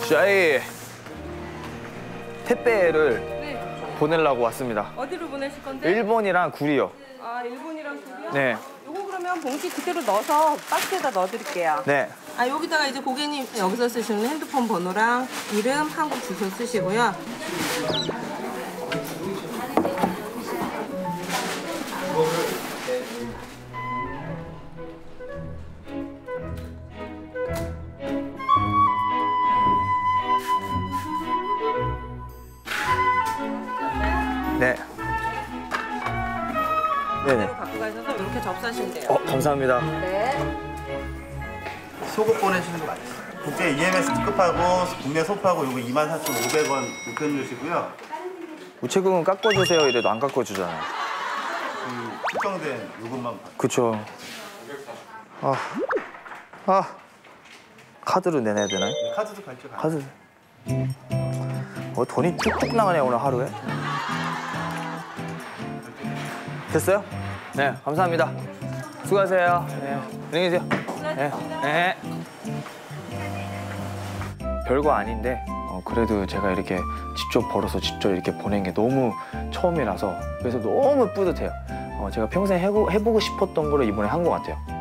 저희 택배를 네. 보내려고 왔습니다. 어디로 보내실 건데? 일본이랑 구리요. 아, 일본이랑 구리요? 네. 요거 그러면 봉지 그대로 넣어서 박스에다 넣어드릴게요. 네. 아, 여기다가 이제 고객님 여기서 쓰시는 핸드폰 번호랑 이름, 한국 주소 쓰시고요. 네. 네네. 갖고 가셔서 이렇게 접수하시면 돼요. 감사합니다. 네. 소급 보내시는 거 맞으세요? 국제 EMS 특급하고 국내 소프하고 요거 24,500원 우편 주시고요. 우체국은 깎아주세요 이래도 안 깎아주잖아요. 특정된 요금만 받 그쵸. 카드로 내놔야 되나요? 카드도 발표 가능. 카드. 돈이 툭툭 나가네 오늘 하루에. 됐어요? 네, 감사합니다. 수고하세요. 네, 안녕히 계세요. 네, 네. 별거 아닌데 그래도 제가 이렇게 직접 벌어서 직접 이렇게 보낸 게 너무 처음이라서 그래서 너무 뿌듯해요. 제가 평생 해보고 싶었던 거를 이번에 한 것 같아요.